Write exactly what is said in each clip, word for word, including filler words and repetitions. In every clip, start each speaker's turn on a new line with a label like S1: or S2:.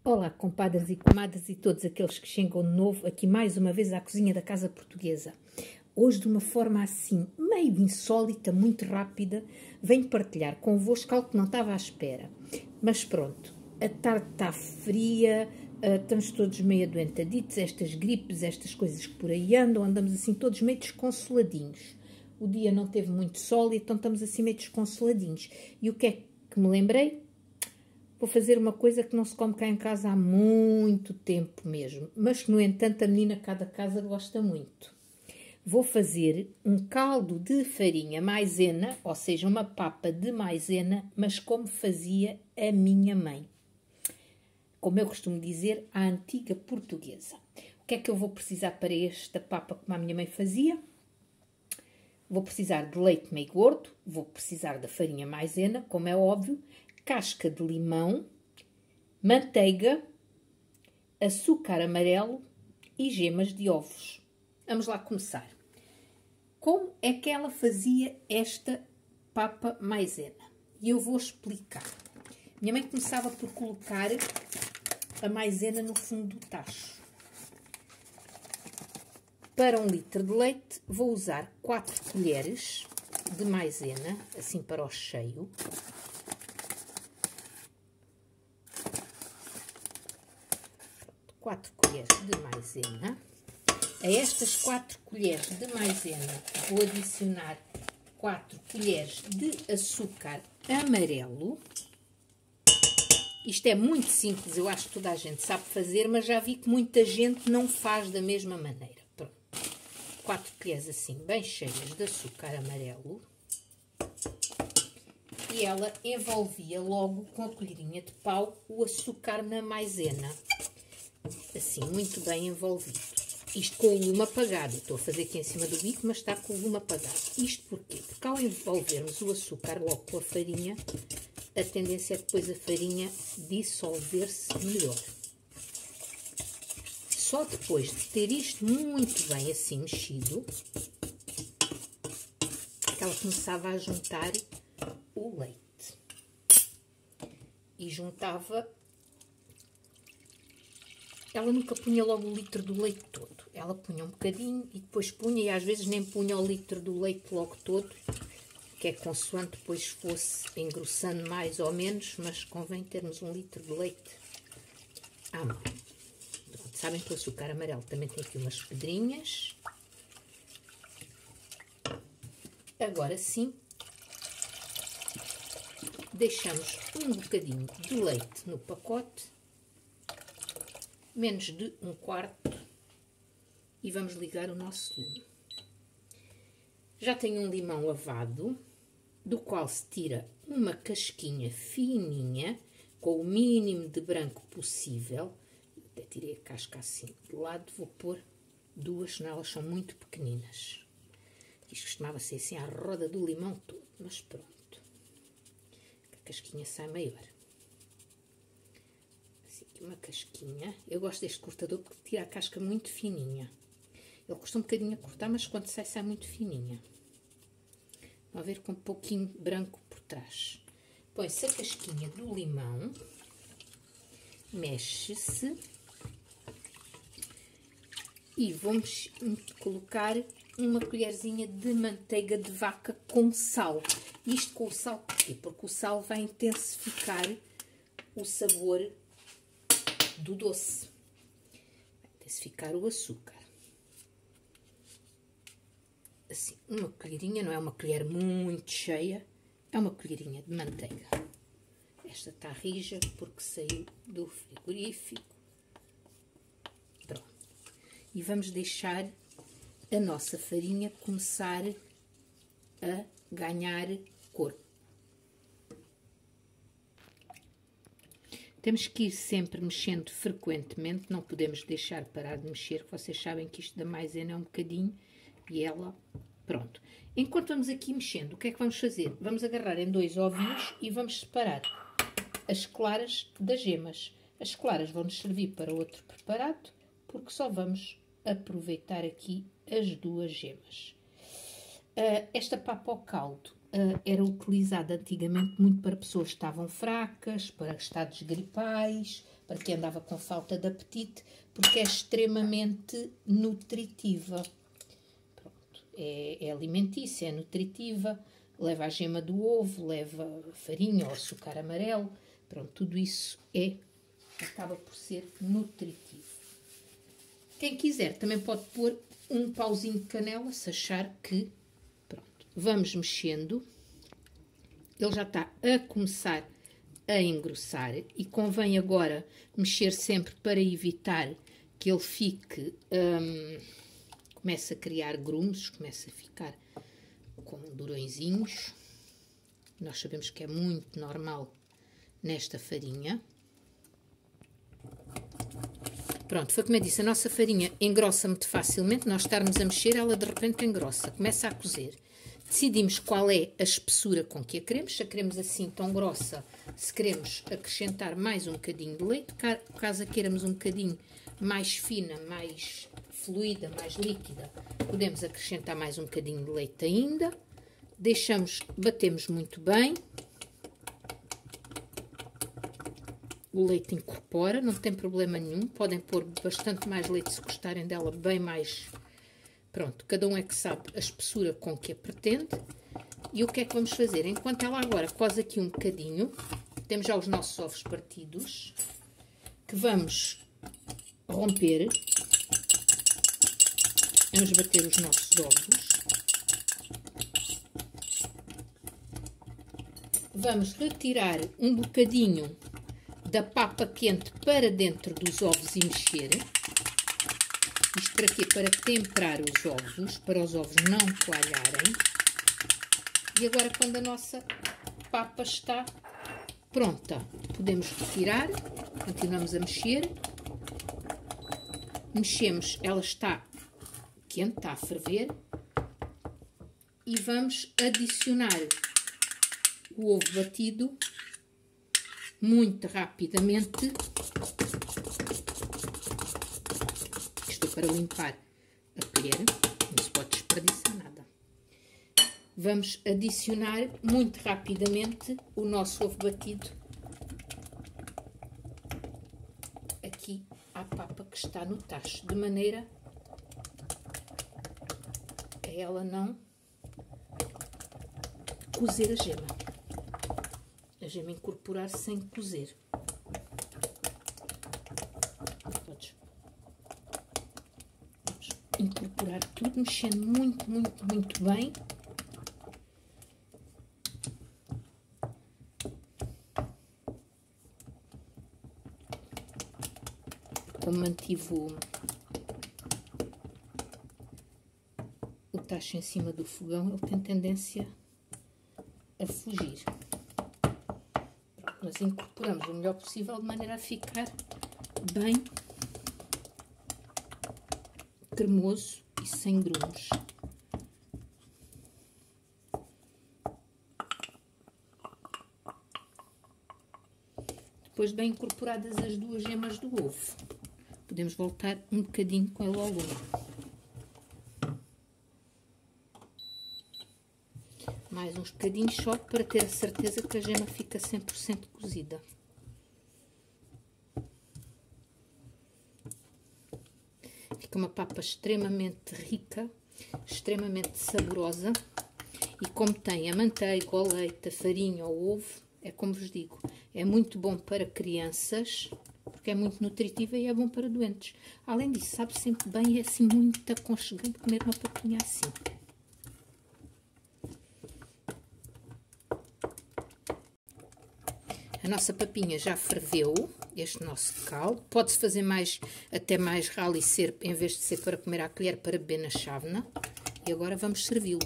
S1: Olá, compadres e comadres e todos aqueles que chegam de novo aqui mais uma vez à cozinha da Casa Portuguesa. Hoje, de uma forma assim, meio insólita, muito rápida, venho partilhar convosco algo que não estava à espera. Mas pronto, a tarde está fria, uh, estamos todos meio adoentaditos, estas gripes, estas coisas que por aí andam, andamos assim todos meio desconsoladinhos. O dia não teve muito sol, então estamos assim meio desconsoladinhos. E o que é que me lembrei? Vou fazer uma coisa que não se come cá em casa há muito tempo mesmo, mas que, no entanto, a menina cá da casa gosta muito. Vou fazer um caldo de farinha maisena, ou seja, uma papa de maisena, mas como fazia a minha mãe. Como eu costumo dizer, a antiga portuguesa. O que é que eu vou precisar para esta papa como a minha mãe fazia? Vou precisar de leite meio gordo, vou precisar da farinha maisena, como é óbvio, casca de limão, manteiga, açúcar amarelo e gemas de ovos. Vamos lá começar. Como é que ela fazia esta papa maisena? E eu vou explicar. Minha mãe começava por colocar a maisena no fundo do tacho. Para um litro de leite, vou usar quatro colheres de maisena, assim para o cheio. quatro colheres de maisena. A estas quatro colheres de maisena vou adicionar quatro colheres de açúcar amarelo. Isto é muito simples, eu acho que toda a gente sabe fazer, mas já vi que muita gente não faz da mesma maneira. Pronto. quatro colheres assim, bem cheias de açúcar amarelo. E ela envolvia logo com a colherinha de pau o açúcar na maisena. Assim, muito bem envolvido. Isto com o lume apagado. Estou a fazer aqui em cima do bico, mas está com o lume apagado. Isto porquê? Porque ao envolvermos o açúcar logo com a farinha, a tendência é depois a farinha dissolver-se melhor. Só depois de ter isto muito bem assim mexido, que ela começava a juntar o leite. E juntava... Ela nunca punha logo o litro do leite todo. Ela punha um bocadinho e depois punha, e às vezes nem punha o litro do leite logo todo, que é consoante depois fosse engrossando mais ou menos, mas convém termos um litro de leite à mão. Pronto, sabem que o açúcar amarelo também tem aqui umas pedrinhas. Agora sim, deixamos um bocadinho de leite no pacote, menos de um quarto, e vamos ligar o nosso lume. Já tenho um limão lavado, do qual se tira uma casquinha fininha, com o mínimo de branco possível. Até tirei a casca assim de lado, vou pôr duas, senão elas são muito pequeninas. Isto costumava ser assim à roda do limão todo, mas pronto. A casquinha sai maior. Uma casquinha. Eu gosto deste cortador porque tira a casca muito fininha. Ele custa um bocadinho a cortar, mas quando sai, sai muito fininha. Vão ver com um pouquinho branco por trás. Põe-se a casquinha do limão. Mexe-se. E vamos colocar uma colherzinha de manteiga de vaca com sal. Isto com o sal porquê? Porque o sal vai intensificar o sabor do doce. Vai intensificar o açúcar. Assim, uma colherinha, não é uma colher muito cheia, é uma colherinha de manteiga. Esta está rija porque saiu do frigorífico. Pronto. E vamos deixar a nossa farinha começar a ganhar cor. Temos que ir sempre mexendo frequentemente, não podemos deixar parar de mexer, que vocês sabem que isto da maisena é um bocadinho, e ela, pronto. Enquanto vamos aqui mexendo, o que é que vamos fazer? Vamos agarrar em dois ovinhos e vamos separar as claras das gemas. As claras vão-nos servir para outro preparado, porque só vamos aproveitar aqui as duas gemas. Uh, esta papa ao caldo uh, era utilizada antigamente muito para pessoas que estavam fracas, para estados gripais, para quem andava com falta de apetite, porque é extremamente nutritiva. Pronto, é, é alimentícia, é nutritiva, leva a gema do ovo, leva farinha ou açúcar amarelo, pronto, tudo isso é, acaba por ser nutritivo. Quem quiser também pode pôr um pauzinho de canela, se achar que, pronto, vamos mexendo. Ele já está a começar a engrossar e convém agora mexer sempre para evitar que ele fique, hum, comece a criar grumos, comece a ficar com durõezinhos. Nós sabemos que é muito normal nesta farinha. Pronto, foi como eu disse, a nossa farinha engrossa muito facilmente, nós estarmos a mexer, ela de repente engrossa, começa a cozer. Decidimos qual é a espessura com que a queremos, se a queremos assim tão grossa, se queremos acrescentar mais um bocadinho de leite, caso a queiramos um bocadinho mais fina, mais fluida, mais líquida, podemos acrescentar mais um bocadinho de leite ainda, deixamos, batemos muito bem. O leite incorpora, não tem problema nenhum. Podem pôr bastante mais leite se gostarem dela, bem mais. Pronto, cada um é que sabe a espessura com que a pretende. E o que é que vamos fazer? Enquanto ela agora coze aqui um bocadinho, temos já os nossos ovos partidos, que vamos romper. Vamos bater os nossos ovos. Vamos retirar um bocadinho da papa quente para dentro dos ovos e mexer. Isto para quê? Para temperar os ovos, para os ovos não coalharem. E agora, quando a nossa papa está pronta, podemos retirar, continuamos a mexer. Mexemos, ela está quente, está a ferver. E vamos adicionar o ovo batido muito rapidamente. Isto é para limpar a colher, não se pode desperdiçar nada. Vamos adicionar muito rapidamente o nosso ovo batido aqui à papa que está no tacho, de maneira a ela não cozer a gema. A gema incorporar sem cozer. Podes. Vamos incorporar tudo, mexendo muito, muito, muito bem. Como mantive o, o tacho em cima do fogão, ele tem tendência a fugir. Nós incorporamos o melhor possível de maneira a ficar bem cremoso e sem grumos. Depois de bem incorporadas as duas gemas do ovo, podemos voltar um bocadinho com ele ao lume. Mais uns bocadinhos só para ter a certeza que a gema fica cem por cento cozida. Fica uma papa extremamente rica, extremamente saborosa. E como tem a manteiga, o leite, a farinha, o ovo, é como vos digo, é muito bom para crianças, porque é muito nutritiva e é bom para doentes. Além disso, sabe sempre bem, é assim muito aconchegante comer uma papinha assim. A nossa papinha já ferveu, este nosso caldo. Pode-se fazer mais, até mais ralo e ser, em vez de ser para comer à colher, para beber na chávena. E agora vamos servi-lo.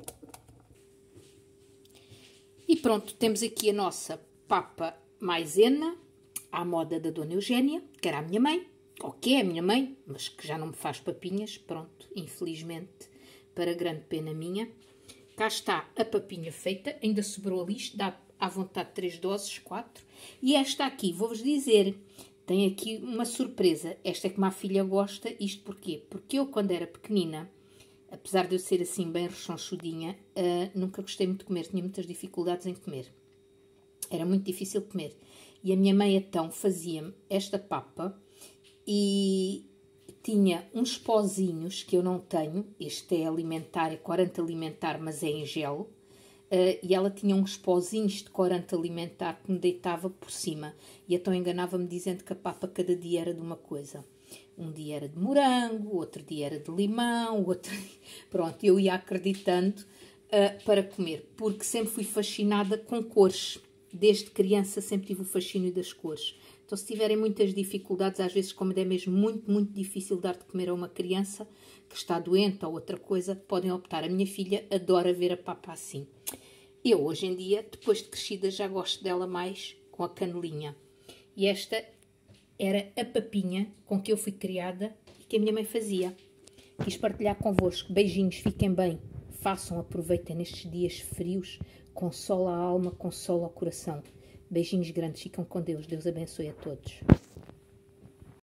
S1: E pronto, temos aqui a nossa papa maisena, à moda da Dona Eugénia, que era a minha mãe, ou que é a minha mãe, mas que já não me faz papinhas, pronto, infelizmente, para grande pena minha. Cá está a papinha feita, ainda sobrou ali, isto dá à vontade três doses, quatro. E esta aqui, vou-vos dizer, tem aqui uma surpresa. Esta é que a filha gosta. Isto porquê? Porque eu, quando era pequenina, apesar de eu ser assim bem rechonchudinha, uh, nunca gostei muito de comer, tinha muitas dificuldades em comer. Era muito difícil comer. E a minha mãe então fazia-me esta papa e tinha uns pozinhos que eu não tenho. Este é alimentar, é corante alimentar, mas é em gel. Uh, e ela tinha uns pozinhos de corante alimentar que me deitava por cima. E então enganava-me dizendo que a papa cada dia era de uma coisa. Um dia era de morango, outro dia era de limão, outro... Pronto, eu ia acreditando uh, para comer, porque sempre fui fascinada com cores. Desde criança sempre tive o fascínio das cores. Então, se tiverem muitas dificuldades, às vezes, como é mesmo muito, muito difícil dar de comer a uma criança que está doente ou outra coisa, podem optar. A minha filha adora ver a papa assim. Eu, hoje em dia, depois de crescida, já gosto dela mais com a canelinha. E esta era a papinha com que eu fui criada e que a minha mãe fazia. Quis partilhar convosco. Beijinhos, fiquem bem. Façam, aproveitem nestes dias frios. Consola a alma, consola o coração. Beijinhos grandes, ficam com Deus. Deus abençoe a todos.